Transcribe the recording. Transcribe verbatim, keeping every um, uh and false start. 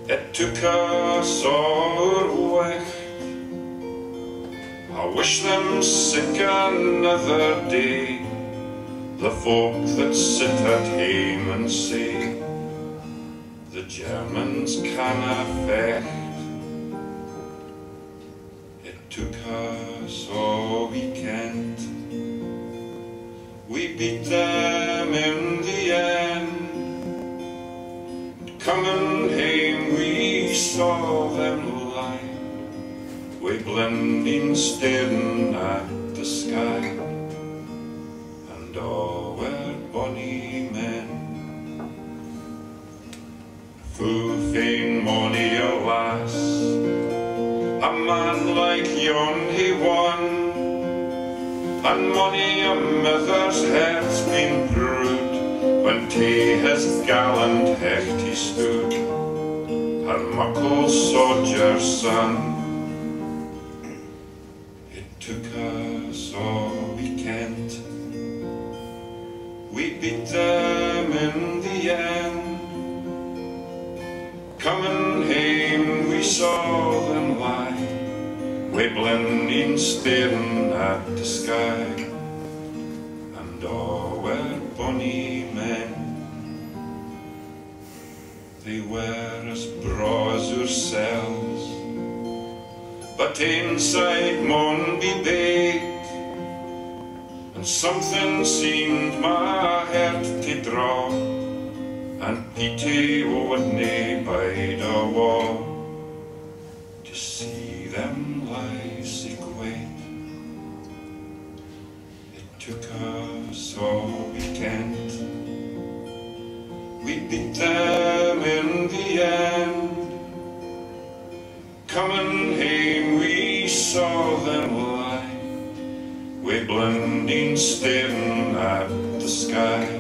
It took us all away. I wish them sick another day, the folk that sit at home and say the Germans canna fecht. It took us all weekend. We beat them in the end. Coming home we saw them lie, way blending staring at the sky, and all were bonny men. Full fain mony a lass, a man like yon he won, and mony a mother's heart's been brood when tae his gallant hecht he stood, her muckle soldier's son. It took us all weekend. We beat them in the end. Coming home we saw them lie, way blending staring at the sky, and all were bonny men. They were as braw as ourselves, but inside maun be baked, and something seemed my heart to draw, and pity would nae bide a wall, to see them lie sick wait. It took us all weekend. We beat them in the end. Coming home we saw them lie, way blending staring at the sky,